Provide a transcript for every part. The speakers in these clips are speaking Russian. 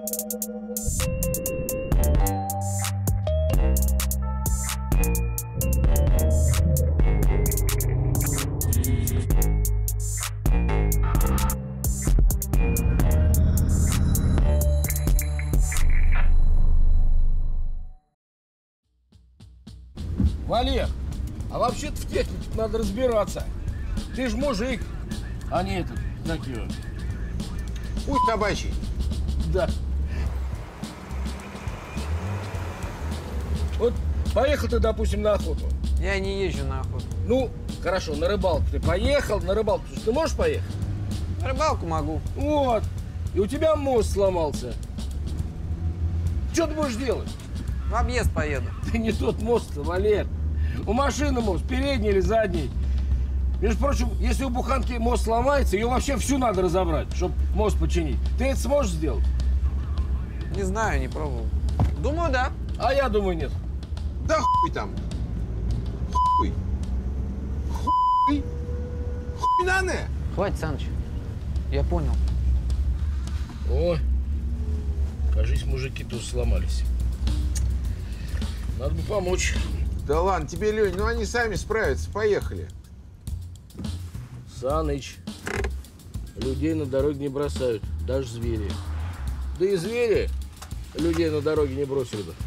Валер, а вообще-то в технике надо разбираться. Ты ж мужик, а не этот, как его. Путь собачий. Да. Вот поехал ты, допустим, на охоту. Я не езжу на охоту. Ну, хорошо, на рыбалку ты поехал, на рыбалку ты можешь поехать? На рыбалку могу. Вот. И у тебя мост сломался. Что ты будешь делать? В объезд поеду. Ты не тот мост, Валер. У машины мост, передний или задний. Между прочим, если у буханки мост сломается, ее вообще всю надо разобрать, чтобы мост починить. Ты это сможешь сделать? Не знаю, не пробовал. Думаю, да. А я думаю, нет. Да хуй там. Хуй. Хуй. Хуй нане. Хватит, Саныч. Я понял. Ой, кажись, мужики тут сломались. Надо бы помочь. Да ладно тебе, Лень, ну они сами справятся. Поехали. Саныч, людей на дороге не бросают, даже звери. Да и звери людей на дороге не бросили бы.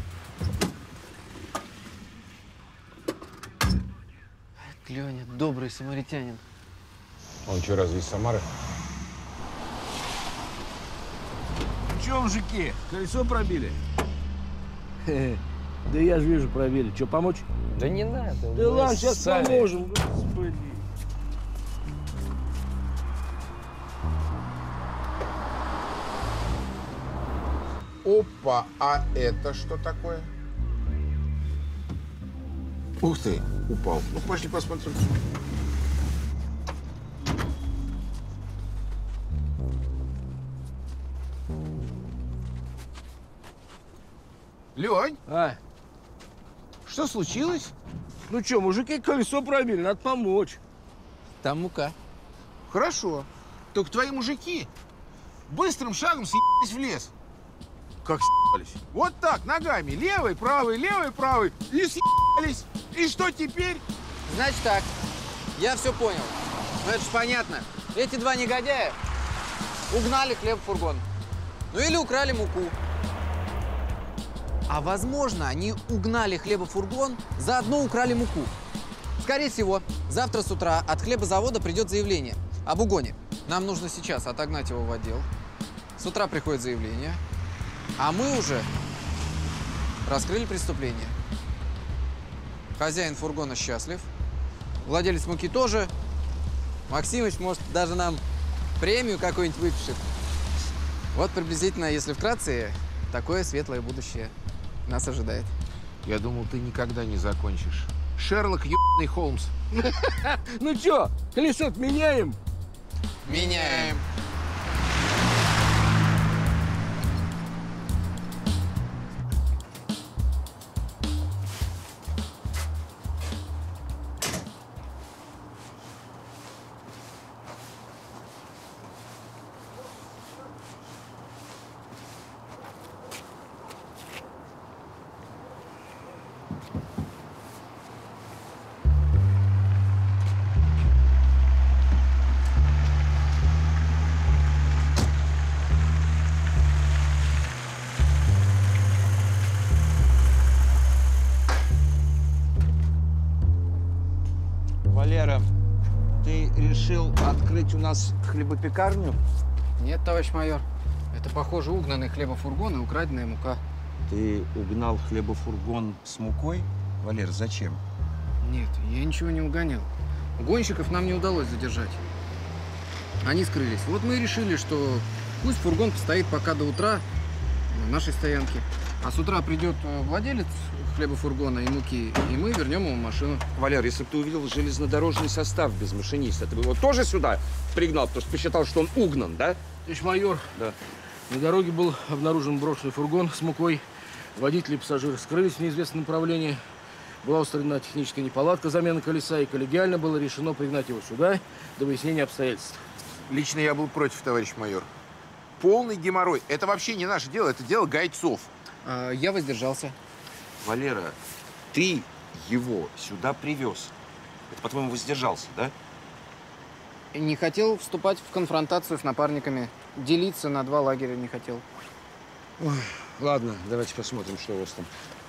Леня, добрый самаритянин. Он что, разве из Самары? Че, мужики, колесо пробили? Да я же вижу, пробили. Че, помочь? Да не надо. Да ладно, сейчас поможем. Господи. Опа, а это что такое? Ух ты, упал. Ну, пошли посмотрим. Лень, А, что случилось? ну что, мужики колесо пробили, надо помочь. Там мука. Хорошо. Только твои мужики быстрым шагом съебались в лес. Как с***ались? Вот так, ногами. Левой, правой, и съебались. И что теперь? Значит так, я все понял. Ну это ж понятно. Эти два негодяя угнали хлеб-фургон. Ну или украли муку. А возможно, они угнали хлебофургон, заодно украли муку. Скорее всего, завтра с утра от хлебозавода придет заявление об угоне. Нам нужно сейчас отогнать его в отдел. С утра приходит заявление, а мы уже раскрыли преступление. Хозяин фургона счастлив, владелец муки тоже. Максимыч, может, даже нам премию какую-нибудь выпишет. Вот приблизительно, если вкратце, такое светлое будущее нас ожидает. Я думал, ты никогда не закончишь. Шерлок ебаный Холмс. Ну что, колесо меняем? Меняем. Валера, ты решил открыть у нас хлебопекарню? Нет, товарищ майор. Это, похоже, угнанный хлебофургон и украденная мука. Ты угнал хлебофургон с мукой? Валер, зачем? Нет, я ничего не угонял. Угонщиков нам не удалось задержать. Они скрылись. Вот мы и решили, что пусть фургон постоит пока до утра на нашей стоянке. А с утра придет владелец хлебофургона и муки, и мы вернем ему машину. Валер, если бы ты увидел железнодорожный состав без машиниста, ты бы его тоже сюда пригнал, потому что посчитал, что он угнан, да? Товарищ майор, Да. на дороге был обнаружен брошенный фургон с мукой. Водители и пассажиры скрылись в неизвестном направлении. Была устранена техническая неполадка, замена колеса, и коллегиально было решено пригнать его сюда до выяснения обстоятельств. Лично я был против, товарищ майор. полный геморрой. Это вообще не наше дело, это дело гайцов. Я воздержался. Валера, ты его сюда привез. Это, по-твоему, воздержался, да? Не хотел вступать в конфронтацию с напарниками. Делиться на два лагеря не хотел. Ой, ладно, давайте посмотрим, что у вас там.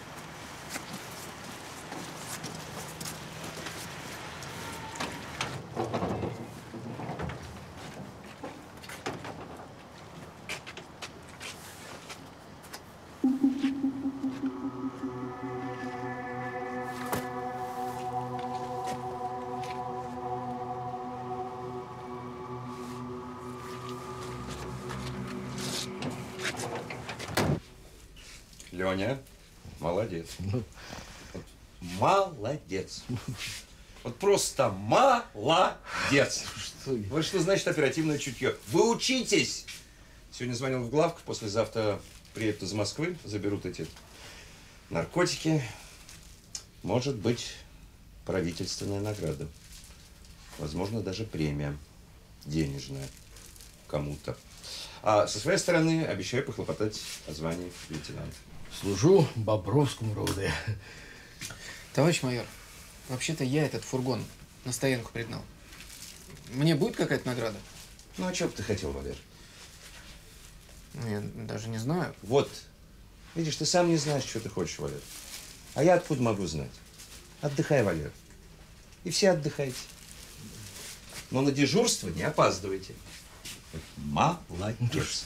Леня, молодец. Вот молодец. Вот просто молодец. Вот что значит оперативное чутье. Вы учитесь. Сегодня звонил в главку, послезавтра приедут из Москвы, заберут эти наркотики. Может быть, правительственная награда. Возможно, даже премия денежная кому-то. А со своей стороны обещаю похлопотать о звании лейтенанта. Служу Бобровскому РОВД. Товарищ майор, вообще-то я этот фургон на стоянку пригнал. Мне будет какая-то награда? Ну, а что бы ты хотел, Валер? Ну, я даже не знаю. Вот. Видишь, ты сам не знаешь, что ты хочешь, Валер. А я откуда могу знать? Отдыхай, Валер. И все отдыхайте. Но на дежурство не опаздывайте. Молодец.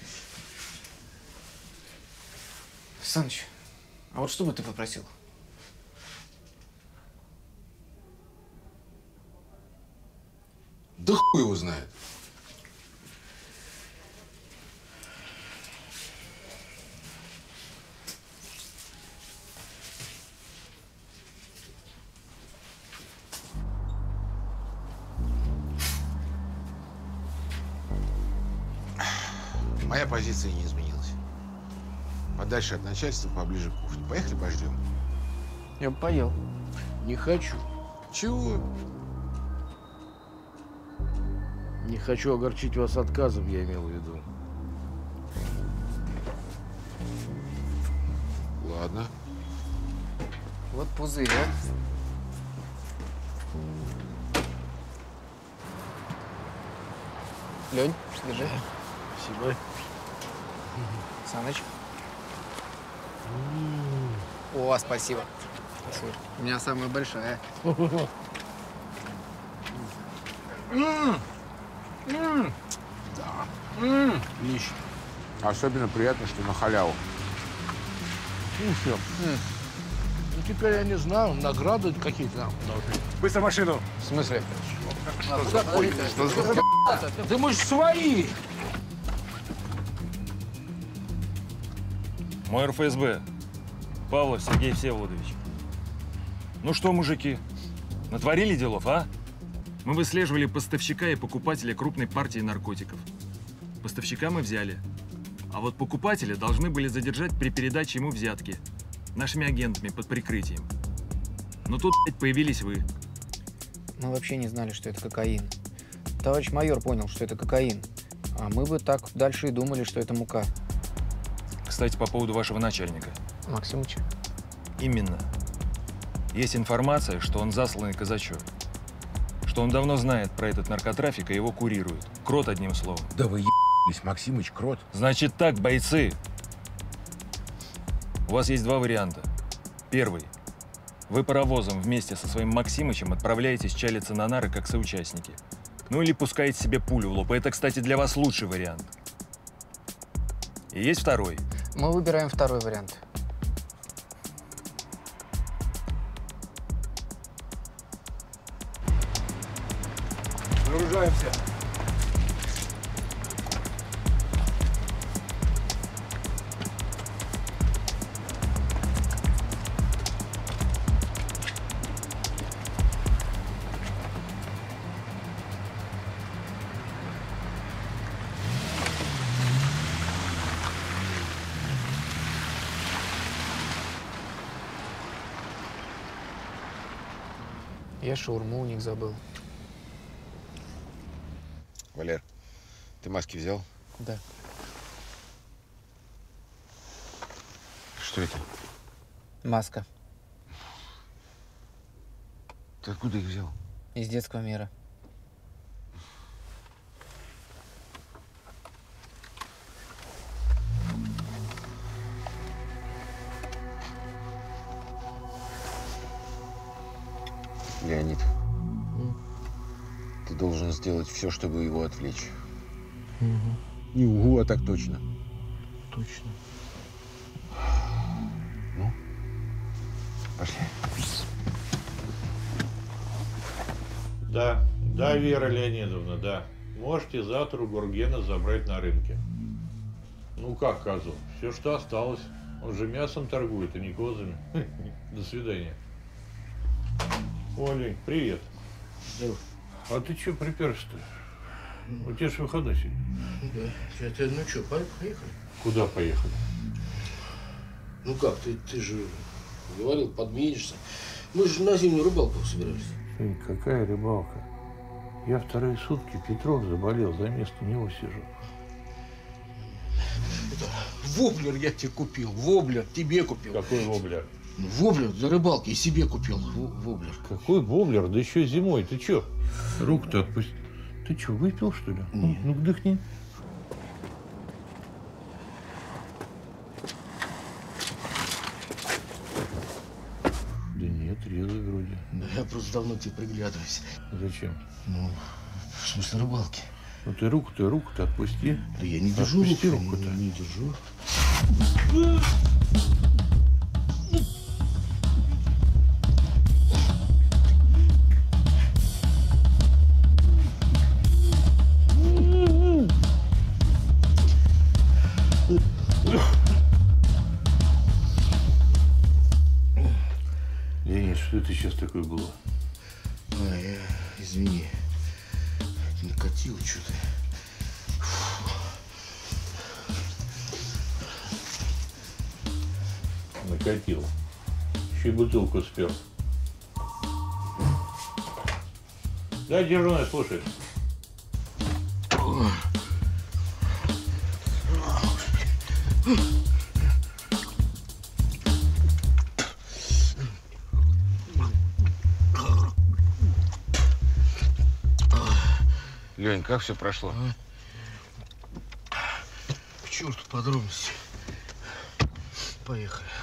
Саныч, а вот что бы ты попросил? Да хуй его знает. Моя позиция не изменилась. Подальше от начальства, поближе к кухне. Поехали, пождем. Я бы поел. Не хочу. Чего? Не хочу огорчить вас отказом, я имел в виду. Ладно. Вот пузырь, а? Лень, держи. Спасибо. Саныч. О, спасибо. У меня самая большая. Отлично. Особенно приятно, что на халяву. Слушай, ну теперь я не знаю, награды какие-то нам должны. Быстро машину! В смысле? Что за Да мы ж свои! Майор ФСБ, Павлов Сергей Всеволодович. Ну что, мужики, натворили делов, а? Мы выслеживали поставщика и покупателя крупной партии наркотиков. Поставщика мы взяли. А вот покупателя должны были задержать при передаче ему взятки. Нашими агентами под прикрытием. Но тут, блядь, появились вы. Мы вообще не знали, что это кокаин. Товарищ майор понял, что это кокаин. А мы бы так дальше и думали, что это мука. Кстати, по поводу вашего начальника. Максимыч? Именно. Есть информация, что он засланный казачок. Что он давно знает про этот наркотрафик и его курирует. Крот, одним словом. Да вы ебались, Максимыч, крот. Значит так, бойцы. У вас есть два варианта. Первый. Вы паровозом вместе со своим Максимычем отправляетесь чалиться на нары как соучастники. Ну или пускаете себе пулю в лоб. И это, кстати, для вас лучший вариант. И есть второй. Мы выбираем второй вариант. Загружаемся. Я шаурму у них забыл. Валер, ты маски взял? Да. Что это? Маска. Ты откуда их взял? Из детского мира. Леонид, ты должен сделать все, чтобы его отвлечь. Не угу, а так точно. Точно. Ну, пошли. Да, Вера Леонидовна, да. Можете завтра у Гургена забрать на рынке. Ну как, козу? Все, что осталось. Он же мясом торгует, а не козами. До свидания. Олень, привет. Здорово. А ты что приперся-то? У тебя же выходной сегодня. Да. Это, ну что, поехали? Куда поехали? Ну как, ты же говорил, подменишься. Мы же на зимнюю рыбалку собирались. Жень, какая рыбалка? Я вторые сутки Петров заболел, за место него сижу. Воблер я тебе купил, воблер тебе купил. Какой воблер? Ну, воблер для рыбалки и себе купил. Воблер. Какой воблер? Да еще зимой. Ты что? Руку-то отпусти. Ты что, выпил, что ли? Ну, вдохни. Да нет, трезвый вроде. Да я просто давно тебе приглядываюсь. Зачем? Ну, в смысле рыбалки. Ну ты руку-то отпусти. Да я не держу Отпусти руку-то. руку-то. Не держу. Леонид, что это сейчас такое было? Извини. Накатил что-то. Накатил. Еще и бутылку спер. Да, дежурный, слушай. Лень, как все прошло? К черту подробности. Поехали.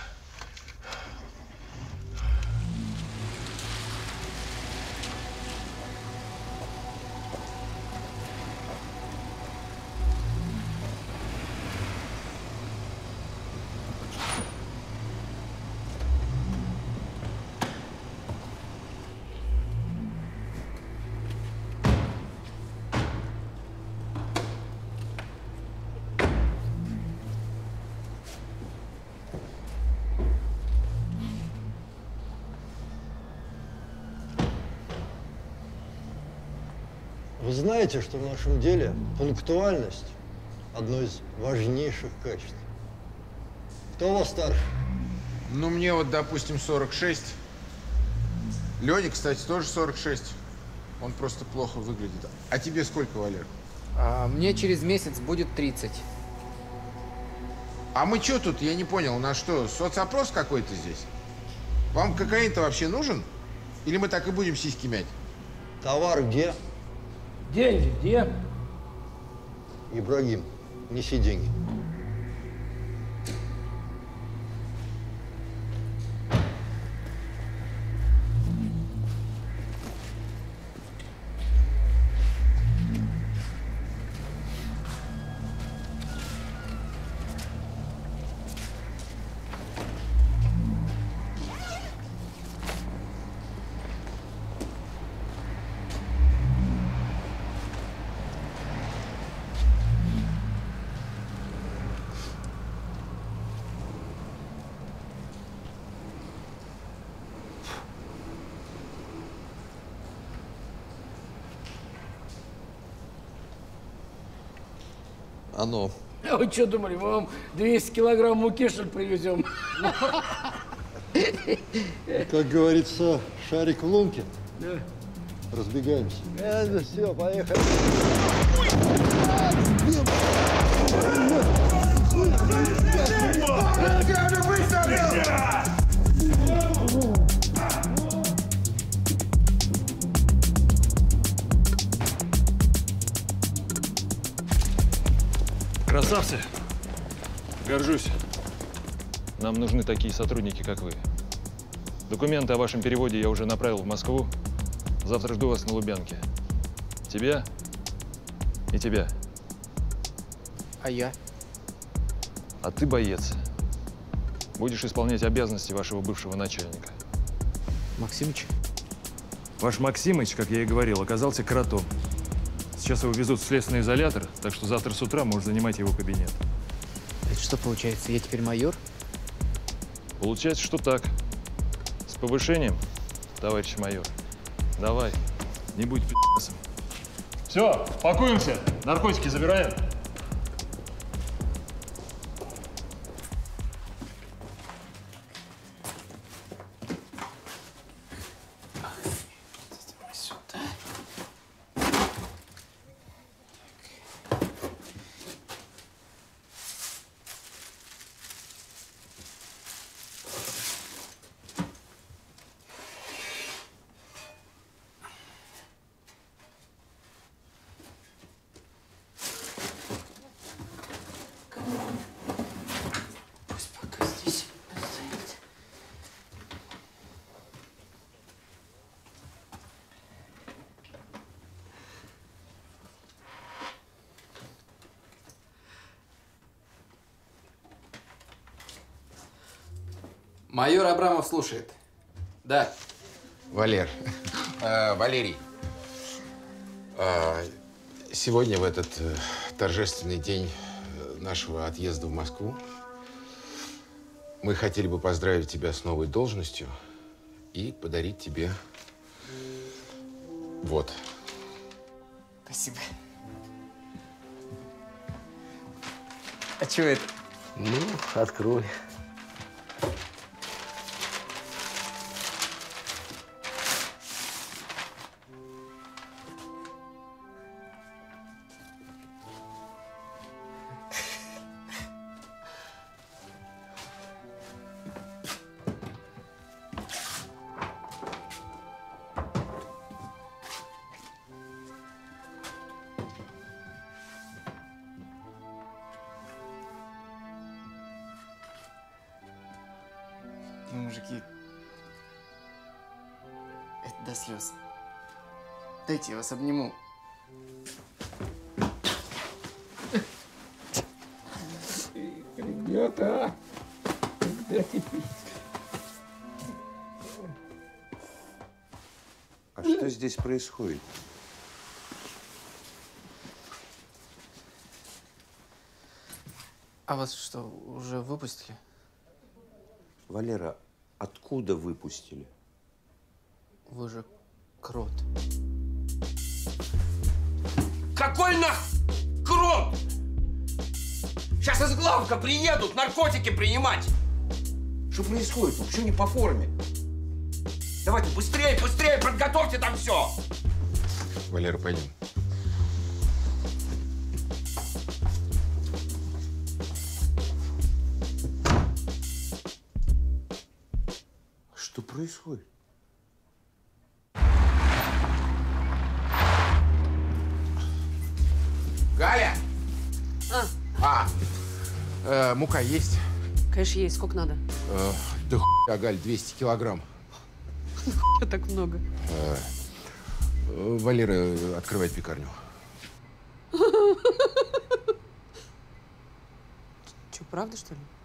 Вы знаете, что в нашем деле пунктуальность – одно из важнейших качеств. Кто у вас старше? Ну, мне вот, допустим, 46. Лене, кстати, тоже 46. Он просто плохо выглядит. А тебе сколько, Валер? Мне через месяц будет 30. А мы что тут? Я не понял. У нас что, соцопрос какой-то здесь? Вам кокаин-то вообще нужен? Или мы так и будем сиськи мять? Товар где? Деньги где? Ибрагим, неси деньги. Оно. А вы что думали, мы вам 200 килограмм муки, что ли, привезем? Как говорится, шарик в лунке. Да. Разбегаемся. Все, поехали. Быстро! Красавцы. Горжусь. Нам нужны такие сотрудники, как вы. Документы о вашем переводе я уже направил в Москву. Завтра жду вас на Лубянке. Тебя и тебя. А я? А ты боец. Будешь исполнять обязанности вашего бывшего начальника. Максимыч? Ваш Максимыч, как я и говорил, оказался кротом. Сейчас его везут в следственный изолятор, так что завтра с утра можешь занимать его кабинет. Это что получается, я теперь майор? Получается, что так. С повышением, товарищ майор. Давай, не будь пи***сом. Все, пакуемся. Наркотики забираем. Майор Абрамов слушает. Да. Валер, Валерий, сегодня в этот торжественный день нашего отъезда в Москву мы хотели бы поздравить тебя с новой должностью и подарить тебе вот. Спасибо. А чего это? Ну, открой. Ну, мужики, это до слез. Дайте я вас обниму. Ребята, когда теперь? А что здесь происходит? А вас что, уже выпустили? Валера, откуда выпустили? Вы же крот. Какой крот? Сейчас из главка приедут наркотики принимать. Что происходит? Почему не по форме? Давайте быстрее, быстрее, подготовьте там все. Валера, пойдем. Что происходит? Галя! Мука есть? Конечно, есть. Сколько надо? Да хуя, Галь, 200 килограмм. Так много. Валера открывает пекарню. Че, правда, что ли?